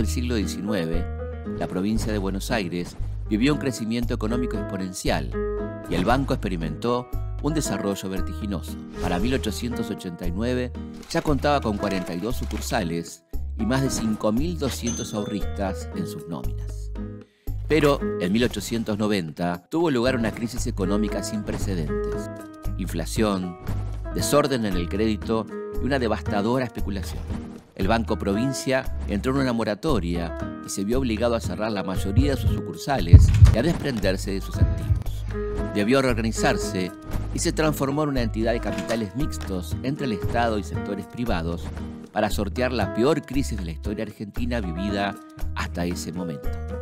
siglo XIX, la provincia de Buenos Aires vivió un crecimiento económico exponencial y el banco experimentó un desarrollo vertiginoso. Para 1889 ya contaba con 42 sucursales y más de 5.200 ahorristas en sus nóminas. Pero en 1890 tuvo lugar una crisis económica sin precedentes. Inflación, desorden en el crédito y una devastadora especulación. El Banco Provincia entró en una moratoria y se vio obligado a cerrar la mayoría de sus sucursales y a desprenderse de sus activos. Debió reorganizarse y se transformó en una entidad de capitales mixtos entre el Estado y sectores privados para sortear la peor crisis de la historia argentina vivida hasta ese momento.